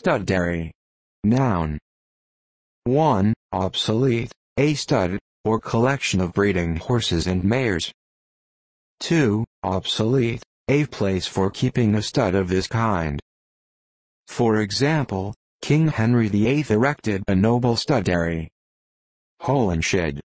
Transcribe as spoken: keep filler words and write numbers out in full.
studdery. Noun. one. Obsolete, a stud, or collection of breeding horses and mares. two. Obsolete, a place for keeping a stud of this kind. For example, King Henry the eighth erected a noble studdery. Holinshed.